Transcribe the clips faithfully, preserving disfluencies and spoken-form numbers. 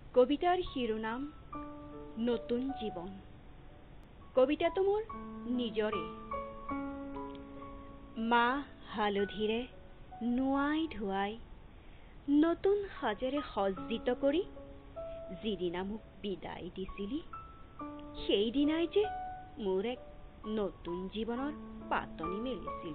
কবিতাৰ শিৰোনাম নতুন জীৱন। কবিতাটো মোৰ নিজৰে। মাহ হালধিৰে নোৱাই ধুৱাই নতুন সাজেৰে সজ্জিত কৰি যিদিনা মোক বিদায় দিছিলি, সেইদিনাই যে মোৰ এক নতুন জীৱনৰ পাতনি মেলিছিল।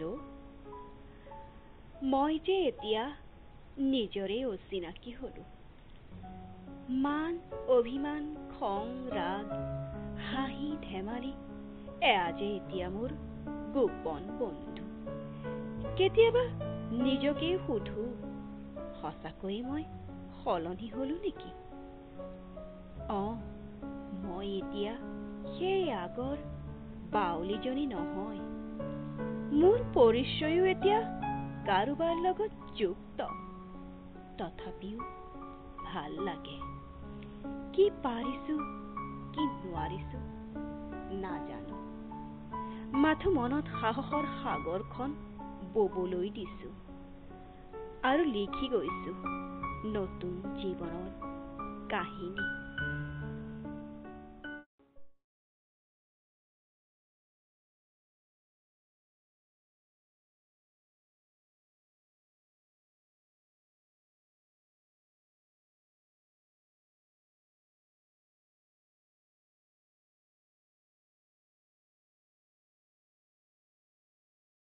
মই যে এতিয়া নিজৰে অচিনাকি হলো। মান অভিমান খং ৰাগ হাঁহি ধেমালি এয়া যে এতিয়া মোৰ গোপন বন্ধু। কেতিয়াবা নিজকে সুধো, সঁচাকৈয়ে মই সলনি হলো নেকি? অ মই এতিয়া সেই আগৰ বাউলীজনী নহয়। মোৰ পৰিচয়ো এতিয়া কাৰোবাৰ লগত যুক্ত। তথাপিও ভাল লাগে। কি পাৰিছো কি নোৱাৰিছো নাজানো। মাথো মনত সাহসৰ সাগৰখন ববলৈ দিছো আৰু লিখি গৈছো নতুন জীৱনৰ কাহিনী।